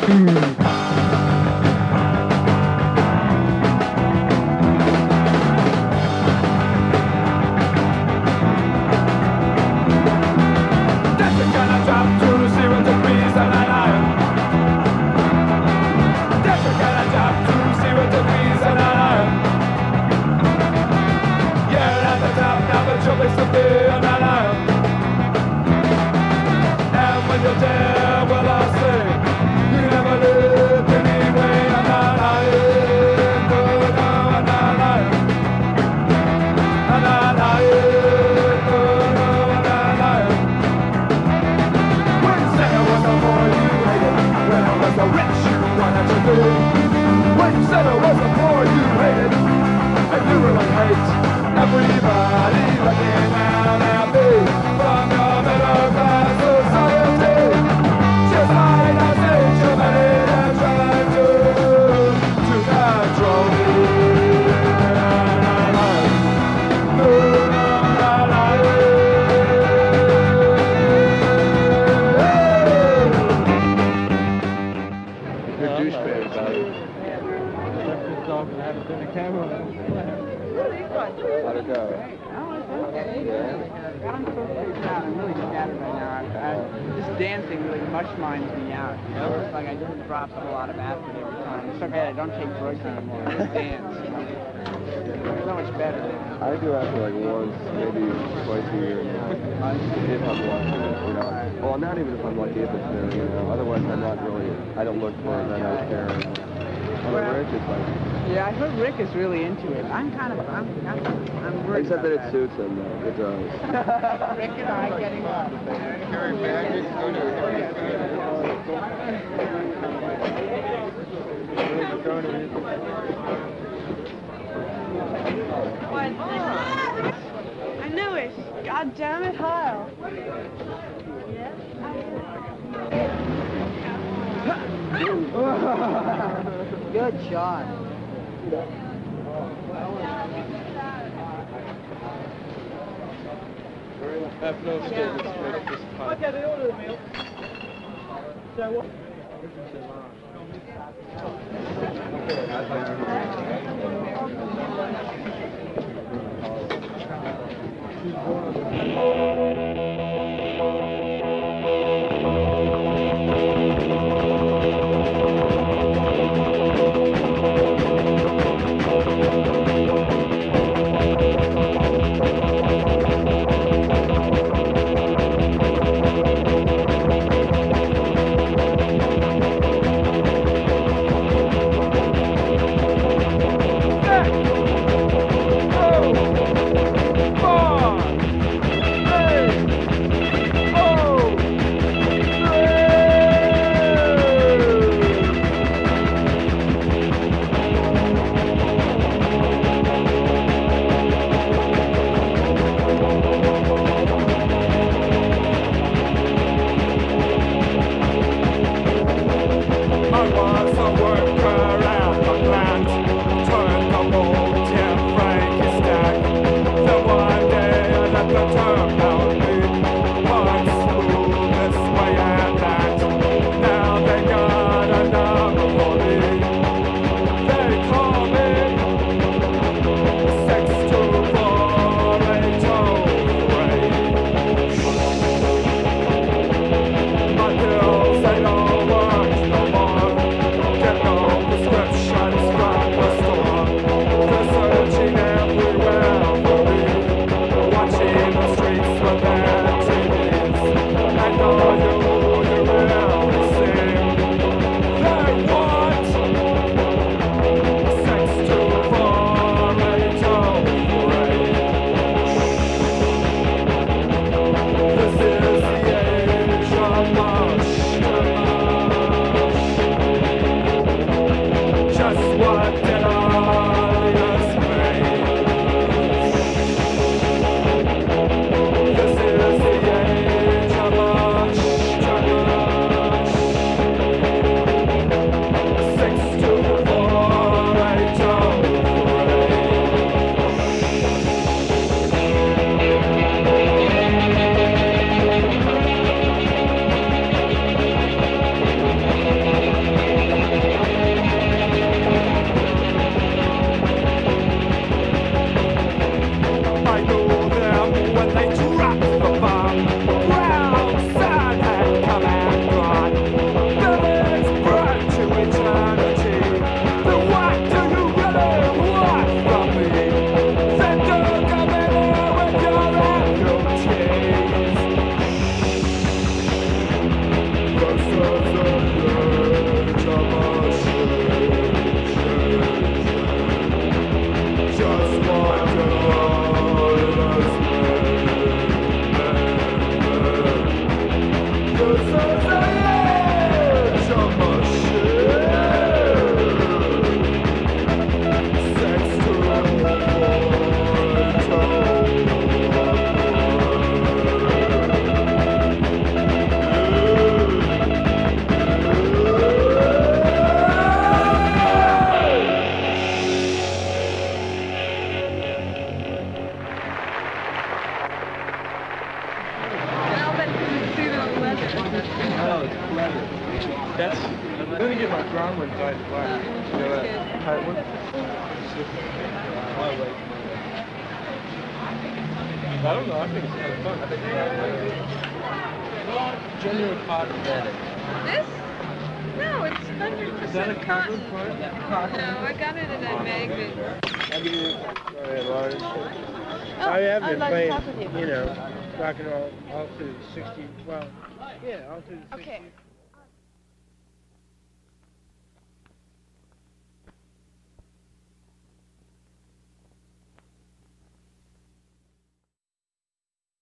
Except that it suits him, though. It does. Rick and I getting on. I knew it. God damn it, Heil. Good shot. Have no statements to make at this time. Okay, they ordered a meal. So what? Oh, it's clever. That's. I'm gonna get my ground one tied black. You know that tight one? I don't know. I think it's kind of fun. I think it's genuine cotton. This? No, it's 100% Is that a cotton cotton. part? No, I got it in a magnet. I'll give you. Sorry, Lars. Oh, I have I'd been like to playing, talk with you. you know, rock and roll all through the 60s. Well, yeah, all through the 60s. Okay.